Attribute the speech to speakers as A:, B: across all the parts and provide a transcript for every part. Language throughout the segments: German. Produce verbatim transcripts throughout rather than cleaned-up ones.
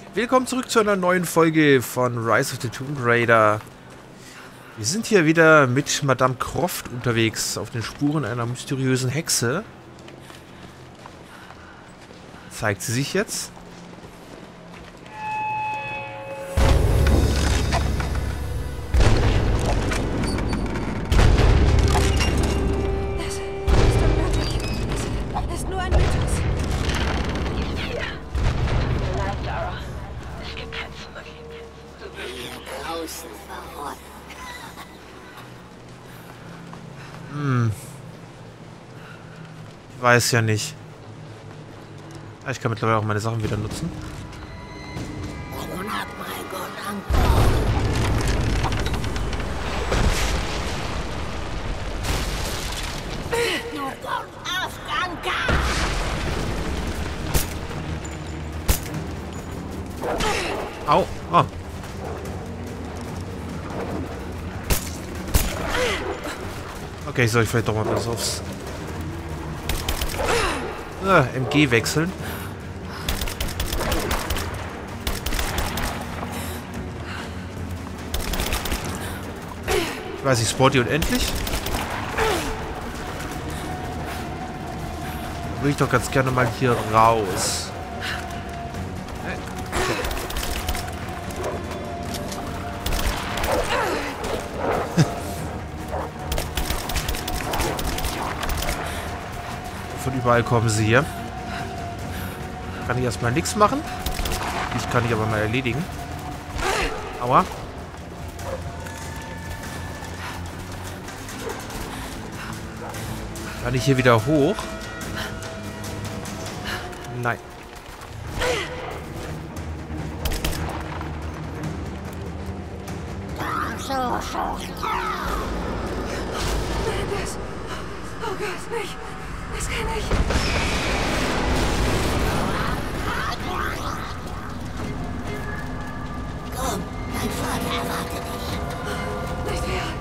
A: Willkommen zurück zu einer neuen Folge von Rise of the Tomb Raider. Wir sind hier wieder mit Madame Croft unterwegs auf den Spuren einer mysteriösen Hexe. Zeigt sie sich jetzt?
B: Das ist unmöglich. Es ist nur ein Mythos.
C: Hier. Tut mir leid, Lara. Es gibt kein Zurück. Du bist hier draußen verrotten.
A: Hm. Ich weiß ja nicht. Ah, ich kann mittlerweile auch meine Sachen wieder nutzen. Au. Oh. Okay, soll ich vielleicht doch mal was aufs ah, M G wechseln. Ich weiß nicht, Sporty unendlich. Da will ich doch ganz gerne mal hier raus. Von überall kommen sie hier. Kann ich erstmal nichts machen. Ich kann ich aber mal erledigen. Aua. Kann ich hier wieder hoch? Nein.
B: Das. Oh Gott, nicht. Das kann ich.
C: Komm, dein Vater erwartet dich.
B: Nicht mehr.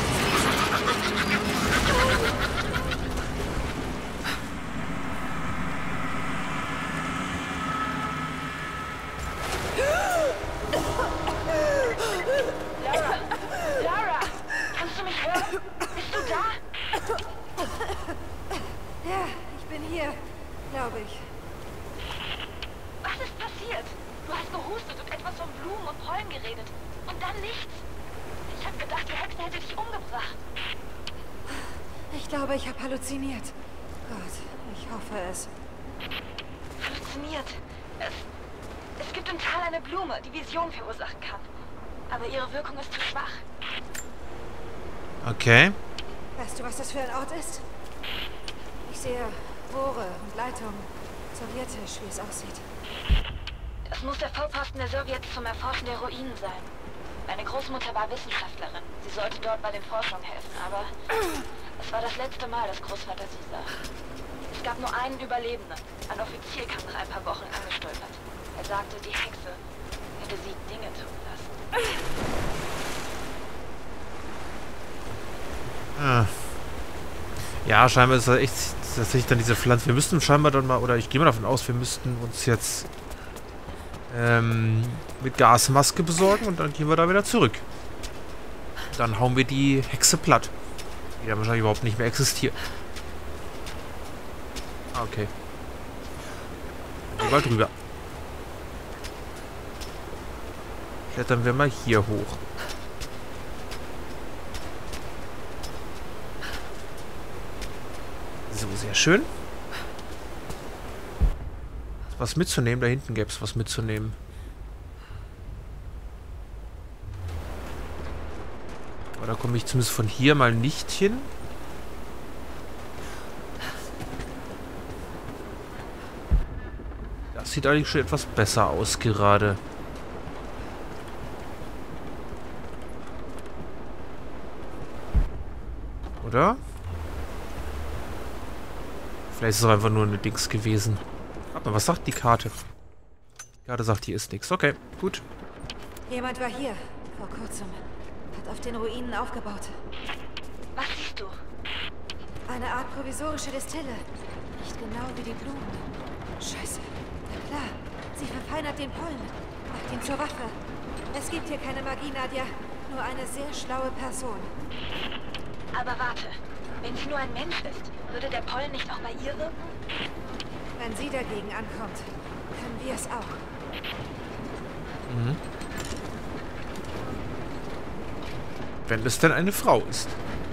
C: Lara! Lara! Kannst du mich hören? Bist du da?
B: Ja, ich bin hier, glaube ich.
C: Was ist passiert? Du hast gehustet und etwas von Blumen und Pollen geredet. Und dann nichts. Ich hab gedacht, die Hexe hätte dich umgebracht.
B: Ich glaube, ich habe halluziniert. Gott, ich hoffe es.
C: Halluziniert. Es, es gibt im Tal eine Blume, die Visionen verursachen kann. Aber ihre Wirkung ist zu schwach.
A: Okay.
B: Weißt du, was das für ein Ort ist? Ich sehe Rohre und Leitungen. Sowjetisch, wie es aussieht.
C: Es muss der Vorposten der Sowjets zum Erforschen der Ruinen sein. Meine Großmutter war Wissenschaftlerin. Sie sollte dort bei den Forschungen helfen, aber es war das letzte Mal, dass Großvater sie sah. Es gab nur einen Überlebenden. Ein Offizier kam nach ein paar Wochen angestolpert. Er sagte, die Hexe hätte sie Dinge tun lassen.
A: Ah. Ja, scheinbar ist das echt tatsächlich dann diese Pflanze. Wir müssten scheinbar dann mal, oder ich gehe mal davon aus, wir müssten uns jetzt ähm, mit Gasmaske besorgen und dann gehen wir da wieder zurück. Dann hauen wir die Hexe platt. Die dann wahrscheinlich überhaupt nicht mehr existiert. Ah, okay. Gehen wir mal drüber. Klettern wir mal hier hoch. So, sehr schön. Was mitzunehmen? Da hinten gäbe es was mitzunehmen. Aber da komme ich zumindest von hier mal nicht hin. Das sieht eigentlich schon etwas besser aus gerade. Oder? Vielleicht ist es auch einfach nur eine Dings gewesen. Aber was sagt die Karte? Die Karte sagt, hier ist nichts. Okay, gut.
B: Jemand war hier, vor kurzem. Hat auf den Ruinen aufgebaut.
C: Was siehst du?
B: Eine Art provisorische Destille. Nicht genau wie die Blumen. Scheiße. Na klar, sie verfeinert den Pollen. Macht ihn zur Waffe. Es gibt hier keine Magie, Nadia. Nur eine sehr schlaue Person.
C: Aber warte. Wenn sie nur ein Mensch ist, würde der Pollen nicht auch bei ihr wirken?
B: Wenn sie dagegen ankommt, können wir es auch.
A: Mhm. Wenn es denn eine Frau ist.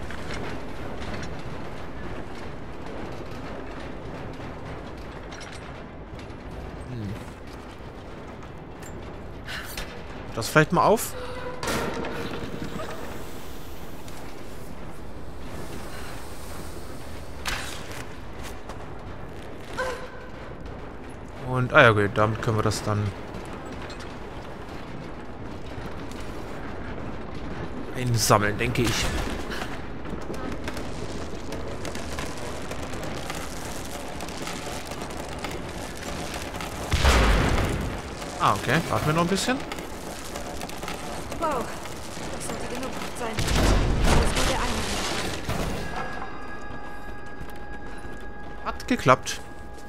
A: Hm. Das vielleicht mal auf. Und, ah ja, okay, damit können wir das dann einsammeln, denke ich. Ah, okay, warten wir noch ein bisschen.
B: Wow, das sollte genug sein. Das wurde einer.
A: Hat geklappt.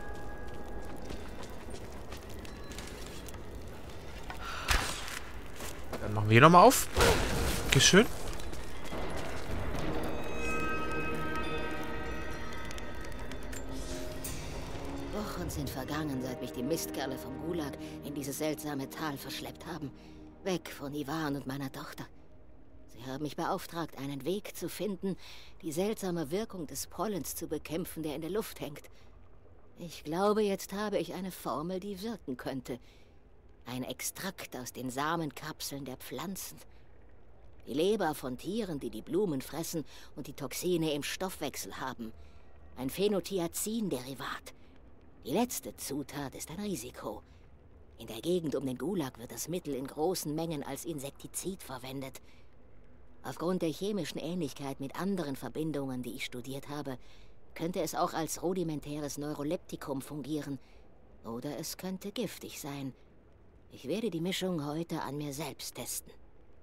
A: Dann machen wir hier nochmal auf. Dankeschön.
D: Wochen sind vergangen, seit mich die Mistkerle vom Gulag in dieses seltsame Tal verschleppt haben. Weg von Ivan und meiner Tochter. Sie haben mich beauftragt, einen Weg zu finden, die seltsame Wirkung des Pollens zu bekämpfen, der in der Luft hängt. Ich glaube, jetzt habe ich eine Formel, die wirken könnte. Ein Extrakt aus den Samenkapseln der Pflanzen. Die Leber von Tieren, die die Blumen fressen und die Toxine im Stoffwechsel haben. Ein Phenothiazin-Derivat. Die letzte Zutat ist ein Risiko. In der Gegend um den Gulag wird das Mittel in großen Mengen als Insektizid verwendet. Aufgrund der chemischen Ähnlichkeit mit anderen Verbindungen, die ich studiert habe, könnte es auch als rudimentäres Neuroleptikum fungieren. Oder es könnte giftig sein. Ich werde die Mischung heute an mir selbst testen.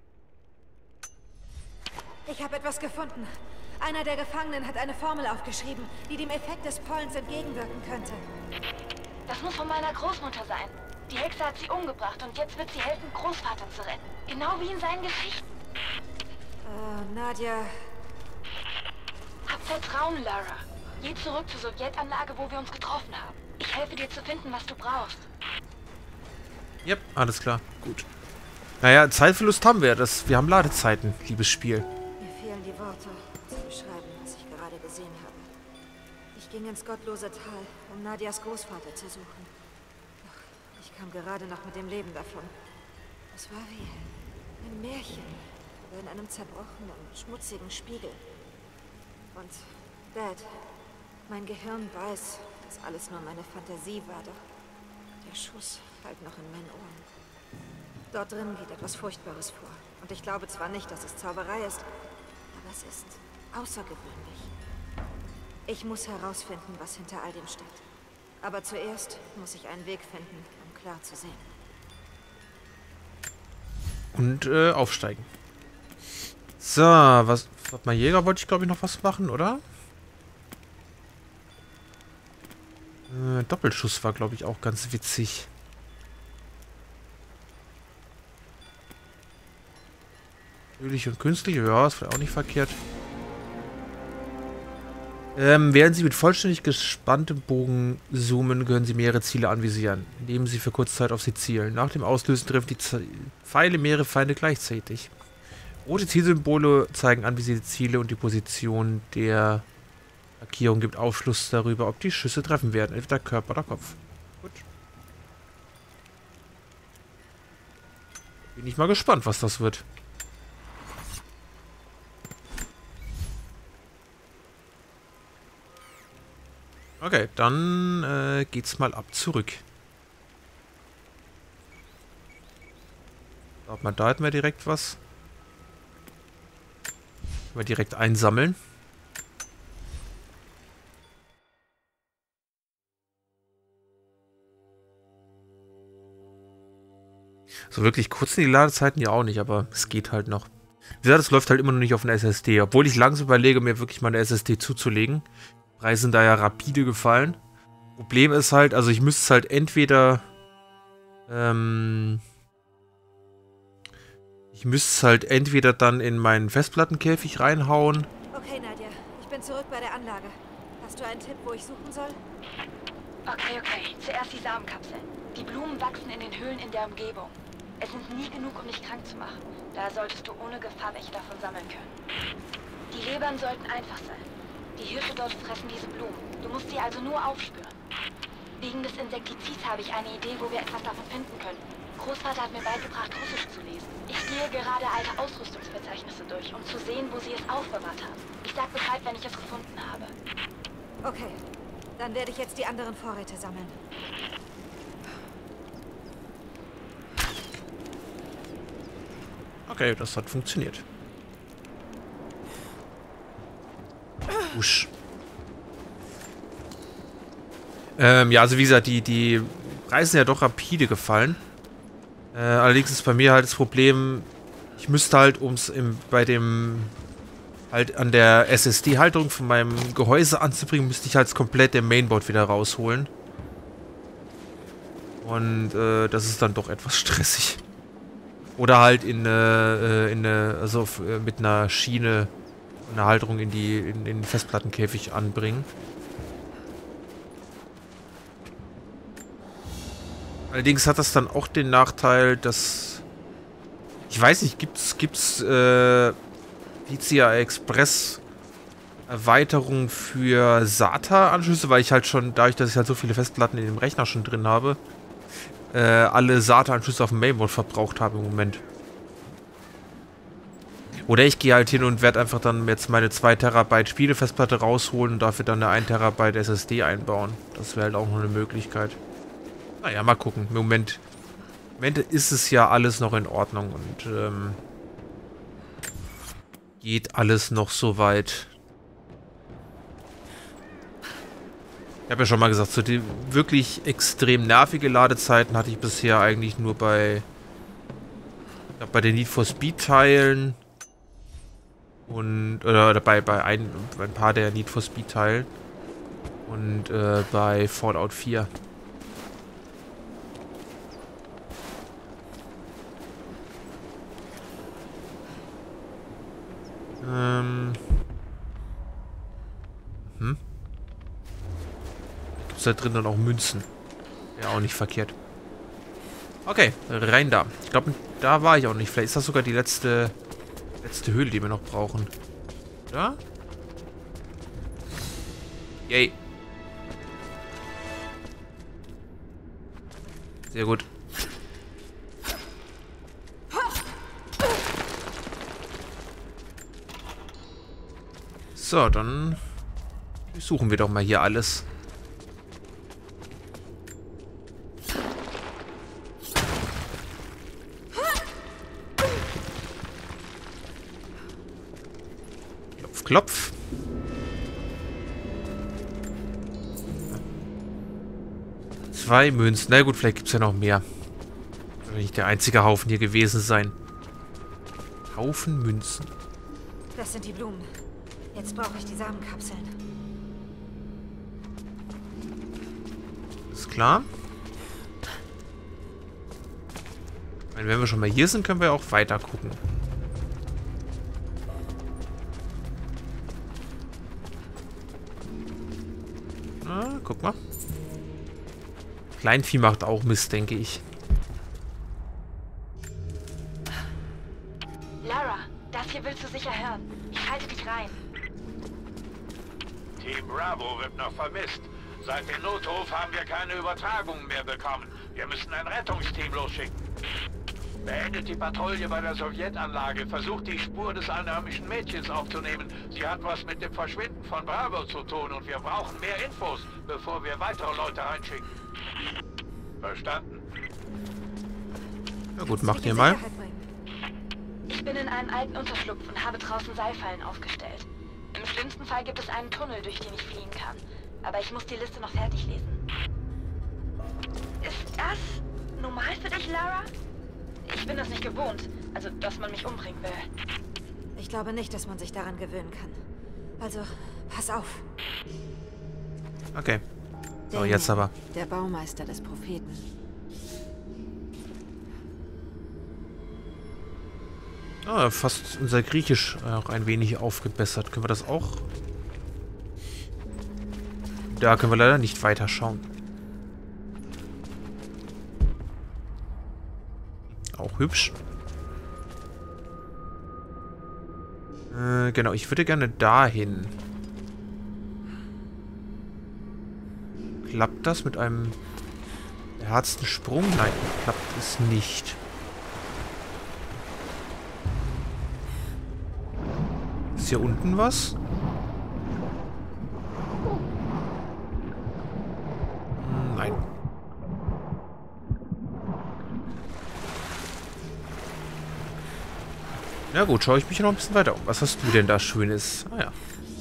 B: Ich habe etwas gefunden. Einer der Gefangenen hat eine Formel aufgeschrieben, die dem Effekt des Pollens entgegenwirken könnte.
C: Das muss von meiner Großmutter sein. Die Hexe hat sie umgebracht und jetzt wird sie helfen, Großvater zu retten. Genau wie in seinen Geschichten.
B: Äh, Nadia...
C: Hab Vertrauen, Lara. Geh zurück zur Sowjetanlage, wo wir uns getroffen haben. Ich helfe dir zu finden, was du brauchst.
A: Yep, alles klar. Gut. Naja, Zeitverlust haben wir. Das, wir haben Ladezeiten, liebes Spiel.
B: Mir fehlen die Worte, zu beschreiben, was ich gerade gesehen habe. Ich ging ins gottlose Tal, um Nadias Großvater zu suchen. Doch ich kam gerade noch mit dem Leben davon. Es war wie ein Märchen, oder in einem zerbrochenen, schmutzigen Spiegel. Und Dad, mein Gehirn weiß, dass alles nur meine Fantasie war, doch der Schuss halt noch in meinen Ohren. Dort drin geht etwas Furchtbares vor. Und ich glaube zwar nicht, dass es Zauberei ist, aber es ist außergewöhnlich. Ich muss herausfinden, was hinter all dem steckt. Aber zuerst muss ich einen Weg finden, um klar zu sehen.
A: Und äh, aufsteigen. So, was... Warte mal, Jäger wollte ich glaube ich noch was machen, oder? Äh, Doppelschuss war glaube ich auch ganz witzig. Natürlich und künstlich, ja, ist vielleicht auch nicht verkehrt. Ähm, während Sie mit vollständig gespanntem Bogen zoomen, können Sie mehrere Ziele anvisieren, indem Sie für kurze Zeit auf sie zielen. Nach dem Auslösen treffen die Z Pfeile mehrere Feinde gleichzeitig. Rote Zielsymbole zeigen anvisierte Ziele und die Position der Markierung gibt Aufschluss darüber, ob die Schüsse treffen werden, entweder Körper oder Kopf. Gut. Bin ich mal gespannt, was das wird. Okay, dann äh, geht's mal ab zurück. Ob man da hätten wir direkt was. Können wir direkt einsammeln. So wirklich kurz sind die Ladezeiten ja auch nicht, aber es geht halt noch. Wie gesagt, es läuft halt immer noch nicht auf einer S S D, obwohl ich langsam überlege, mir wirklich mal eine S S D zuzulegen. Preise sind da ja rapide gefallen. Problem ist halt, also ich müsste es halt entweder ähm, Ich müsste es halt entweder dann in meinen Festplattenkäfig reinhauen.
B: Okay, Nadia. Ich bin zurück bei der Anlage. Hast du einen Tipp, wo ich suchen soll?
C: Okay, okay. Zuerst die Samenkapseln. Die Blumen wachsen in den Höhlen in der Umgebung. Es sind nie genug, um dich krank zu machen. Da solltest du ohne Gefahr welche davon sammeln können. Die Lebern sollten einfach sein. Die Hirsche dort fressen diese Blumen. Du musst sie also nur aufspüren. Wegen des Insektizids habe ich eine Idee, wo wir etwas davon finden können. Großvater hat mir beigebracht, Russisch zu lesen. Ich gehe gerade alte Ausrüstungsverzeichnisse durch, um zu sehen, wo sie es aufbewahrt haben. Ich sag Bescheid, wenn ich es gefunden habe.
B: Okay. Dann werde ich jetzt die anderen Vorräte sammeln.
A: Okay, das hat funktioniert. Usch. Ähm, ja, also wie gesagt, die, die Preise sind ja doch rapide gefallen. Äh, allerdings ist bei mir halt das Problem, ich müsste halt, um es bei dem, halt an der S S D-Halterung von meinem Gehäuse anzubringen, müsste ich halt das komplette Mainboard wieder rausholen. Und äh, das ist dann doch etwas stressig. Oder halt in eine, in eine also mit einer Schiene, eine Halterung in, die, in den Festplattenkäfig anbringen. Allerdings hat das dann auch den Nachteil, dass... Ich weiß nicht, gibt's, gibt's äh, P C I Express Erweiterung für SATA-Anschlüsse, weil ich halt schon, dadurch, dass ich halt so viele Festplatten in dem Rechner schon drin habe, äh, alle SATA-Anschlüsse auf dem Mainboard verbraucht habe im Moment. Oder ich gehe halt hin und werde einfach dann jetzt meine zwei Terabyte Spielefestplatte rausholen und dafür dann eine ein Terabyte S S D einbauen. Das wäre halt auch noch eine Möglichkeit. Naja, mal gucken. Im Moment, im Moment ist es ja alles noch in Ordnung und ähm, geht alles noch so weit. Ich habe ja schon mal gesagt, so die wirklich extrem nervige Ladezeiten hatte ich bisher eigentlich nur bei, ich glaub, bei den Need for Speed Teilen und oder, oder bei, bei, ein, bei ein paar der Need for Speed Teilen und äh, bei Fallout vier. Ähm. Hm. Gibt's da drin dann auch Münzen? Ja, auch nicht verkehrt. Okay, rein da. Ich glaube, da war ich auch nicht. Vielleicht ist das sogar die letzte letzte Höhle, die wir noch brauchen. Ja? Yay. Sehr gut. So, dann suchen wir doch mal hier alles. Klopf, klopf. Zwei Münzen. Na gut, vielleicht gibt es ja noch mehr. Soll nicht der einzige Haufen hier gewesen sein. Haufen Münzen.
B: Das sind die Blumen. Jetzt brauche ich die Samenkapseln.
A: Ist klar. Ich meine, wenn wir schon mal hier sind, können wir auch weiter gucken. Na, guck mal. Kleinvieh macht auch Mist, denke ich.
C: Lara, das hier willst du sicher hören. Ich halte dich rein.
E: Team Bravo wird noch vermisst. Seit dem Notruf haben wir keine Übertragungen mehr bekommen. Wir müssen ein Rettungsteam losschicken. Beendet die Patrouille bei der Sowjetanlage. Versucht die Spur des einheimischen Mädchens aufzunehmen. Sie hat was mit dem Verschwinden von Bravo zu tun und wir brauchen mehr Infos, bevor wir weitere Leute reinschicken. Verstanden?
A: Na gut, macht ihr mal.
C: Ich bin in einem alten Unterschlupf und habe draußen Seilfallen aufgestellt. Im schlimmsten Fall gibt es einen Tunnel, durch den ich fliehen kann. Aber ich muss die Liste noch fertig lesen. Ist das normal für dich, Lara? Ich bin das nicht gewohnt. Also, dass man mich umbringen will.
B: Ich glaube nicht, dass man sich daran gewöhnen kann. Also, pass auf.
A: Okay. So,
B: Damien,
A: jetzt aber.
B: Der Baumeister des Propheten.
A: Ah, fast unser Griechisch auch ein wenig aufgebessert. Können wir das auch? Da können wir leider nicht weiter schauen. Auch hübsch. Äh, genau, ich würde gerne dahin. Klappt das mit einem beherzten Sprung? Nein, klappt es nicht. Ist hier unten was? Hm, nein. Na gut, schaue ich mich noch ein bisschen weiter um. Was hast du denn da Schönes? Ah ja.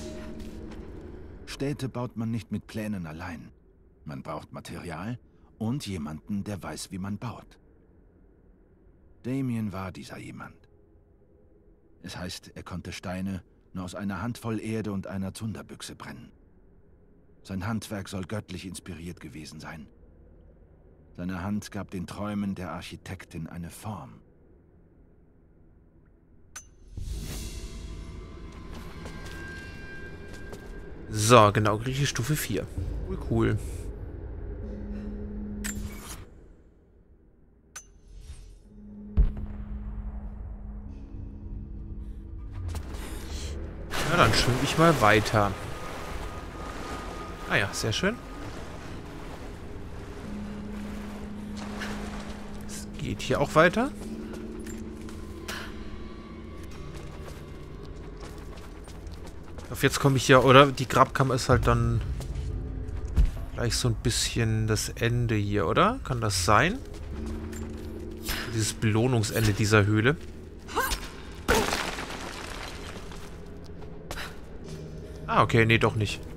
F: Städte baut man nicht mit Plänen allein. Man braucht Material und jemanden, der weiß, wie man baut. Damien war dieser jemand. Es heißt, er konnte Steine nur aus einer Handvoll Erde und einer Zunderbüchse brennen. Sein Handwerk soll göttlich inspiriert gewesen sein. Seine Hand gab den Träumen der Architektin eine Form.
A: So, genau, Griechisch Stufe vier. Cool, cool. Ja, dann schwimme ich mal weiter. Ah ja, sehr schön. Es geht hier auch weiter. Auf jetzt komme ich ja, oder? Die Grabkammer ist halt dann gleich so ein bisschen das Ende hier, oder? Kann das sein? Dieses Belohnungsende dieser Höhle. Ah, okay, nee, doch nicht.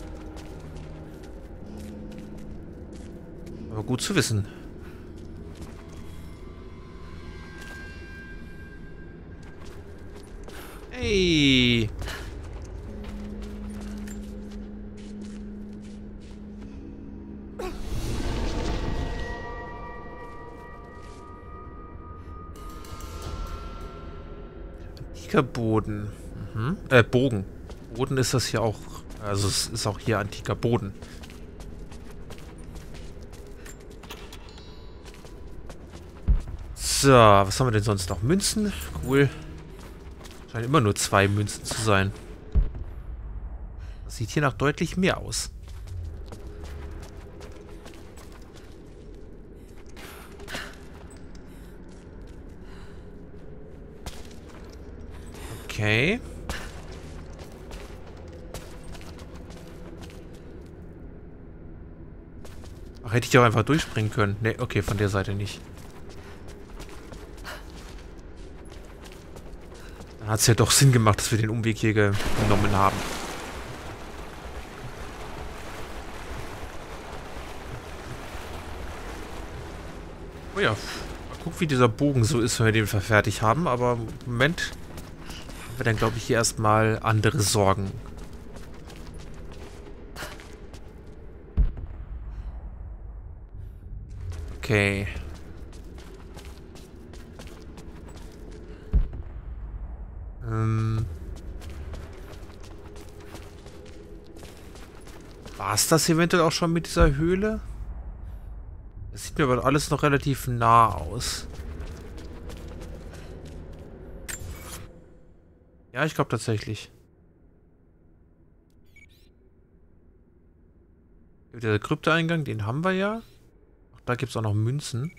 A: Aber gut zu wissen. Hey! Antiker Boden. Mhm. Äh, Bogen. Boden ist das hier auch. Also es ist auch hier antiker Boden. So, was haben wir denn sonst noch? Münzen? Cool. Scheint immer nur zwei Münzen zu sein. Das sieht hier nach deutlich mehr aus. Okay. Ach, hätte ich auch einfach durchspringen können. Ne, okay, von der Seite nicht. Dann hat es ja doch Sinn gemacht, dass wir den Umweg hier genommen haben. Oh ja, mal gucken, wie dieser Bogen so ist, wenn wir den fertig haben. Aber im Moment haben wir dann, glaube ich, hier erstmal andere Sorgen. Okay. Ähm. War es das eventuell auch schon mit dieser Höhle? Das sieht mir aber alles noch relativ nah aus. Ja, ich glaube tatsächlich. Der Kryptoeingang, den haben wir ja. Da gibt es auch noch Münzen.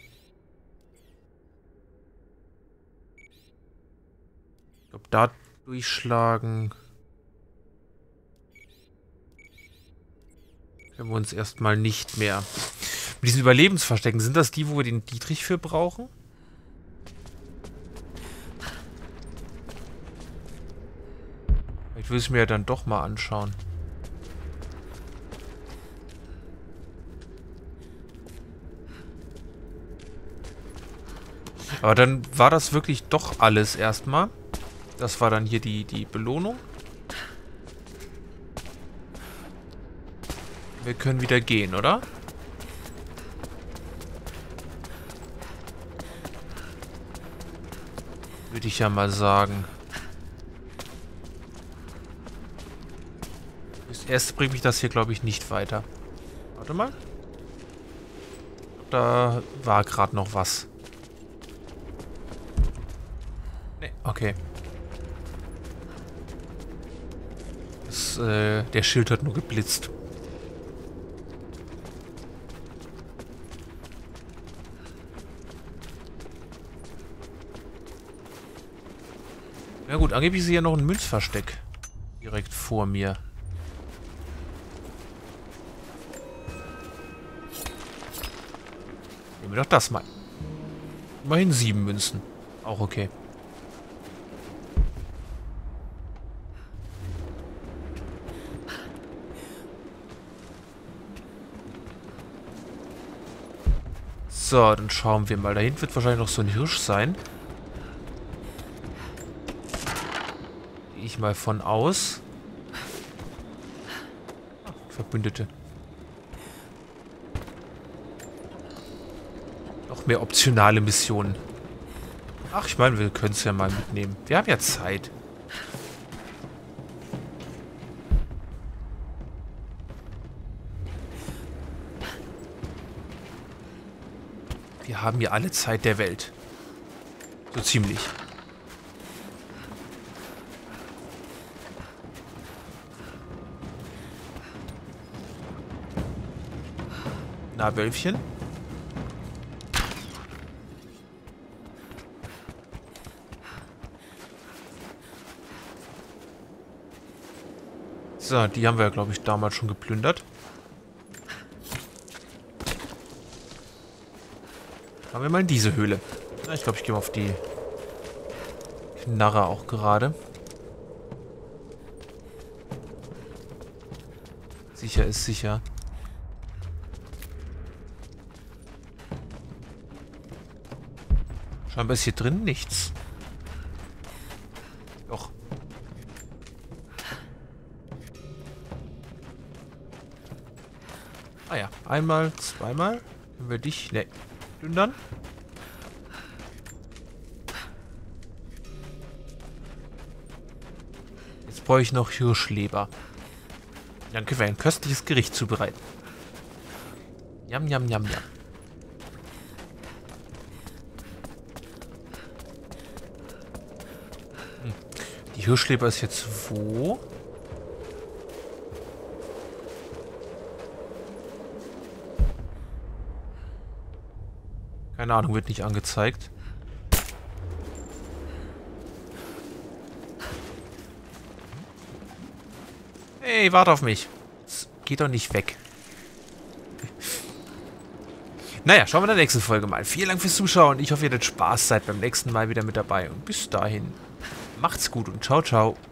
A: Ich glaube, da durchschlagen können wir uns erstmal nicht mehr. Mit diesen Überlebensverstecken, sind das die, wo wir den Dietrich für brauchen? Ich will es mir ja dann doch mal anschauen. Aber dann war das wirklich doch alles erstmal. Das war dann hier die, die Belohnung. Wir können wieder gehen, oder? Würde ich ja mal sagen. Das erste bringt mich das hier, glaube ich, nicht weiter. Warte mal. Da war gerade noch was. Ne, okay. Das, äh, der Schild hat nur geblitzt. Ja gut, angeblich ist hier noch ein Münzversteck. Direkt vor mir. Nehmen wir doch das mal. Immerhin sieben Münzen. Auch okay. So, dann schauen wir mal. Da hinten wird wahrscheinlich noch so ein Hirsch sein. Gehe ich mal von aus. Ah, Verbündete. Noch mehr optionale Missionen. Ach, ich meine, wir können es ja mal mitnehmen. Wir haben ja Zeit. Wir haben ja alle Zeit der Welt. So ziemlich. Na, Wölfchen? So, die haben wir ja, glaube ich, damals schon geplündert. Haben wir mal in diese Höhle. Ja, ich glaube, ich gehe mal auf die Knarre auch gerade. Sicher ist sicher. Scheinbar ist hier drin nichts. Doch. Ah ja, einmal, zweimal. Können wir dich... Ne. Plündern. Jetzt brauche ich noch Hirschleber. Danke für ein köstliches Gericht zubereiten. Jam, jam, jam, jam. Hm. Die Hirschleber ist jetzt wo? Keine Ahnung, wird nicht angezeigt. Hey, warte auf mich. Das geht doch nicht weg. Naja, schauen wir in der nächsten Folge mal. Vielen Dank fürs Zuschauen. Ich hoffe, ihr hattet Spaß, seid beim nächsten Mal wieder mit dabei. Und bis dahin, macht's gut und ciao, ciao.